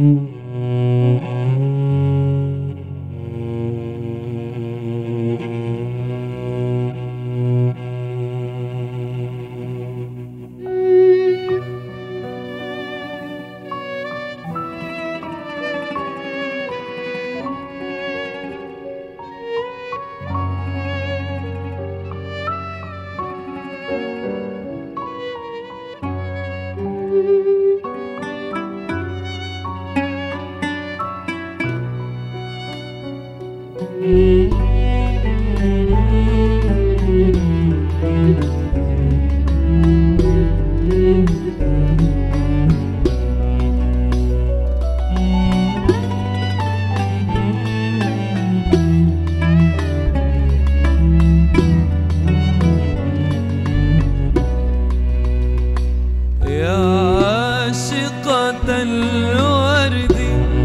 الورد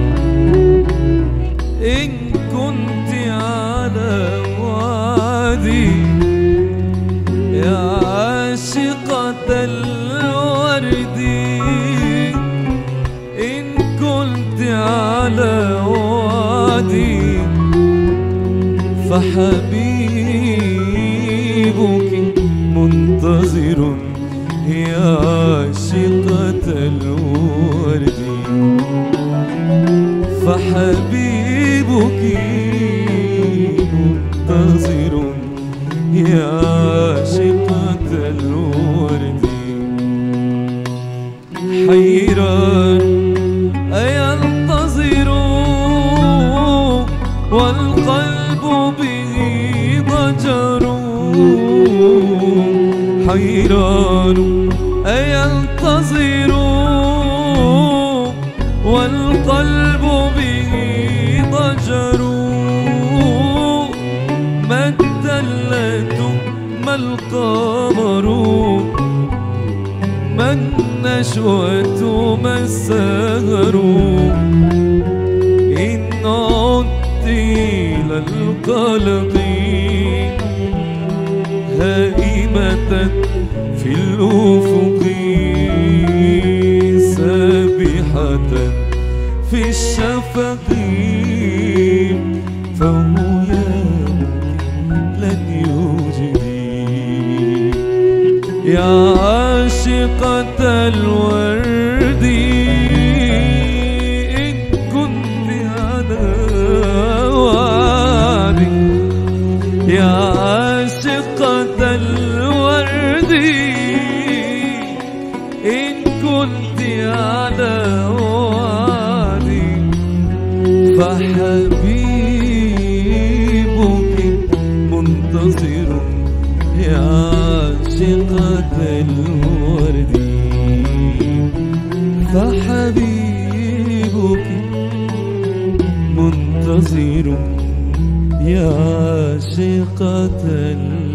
إن كنت على وادي، يا عاشقة الورد إن كنت على وادي، فحبيبك منتظر يا عاشقة الورد، فحبيبك منتظر يا عاشقة الورد. حيران أينتظر والقلب به ضجر، حيران أينتظر والقلب به ضجر، ما الدلة ما القمر ما النشوة ما السهر، إن عدت إلى القلق هائمة في الأفق، سابحة في الشفق، فهو لن يوجدي يا عاشقة الورد إن كنت على وعدي، يا عاشقة الورد إن كنت على وعدي، فحبيبك منتظر يا عاشقة الورد، فحبيبك منتظر يا عاشقة الورد.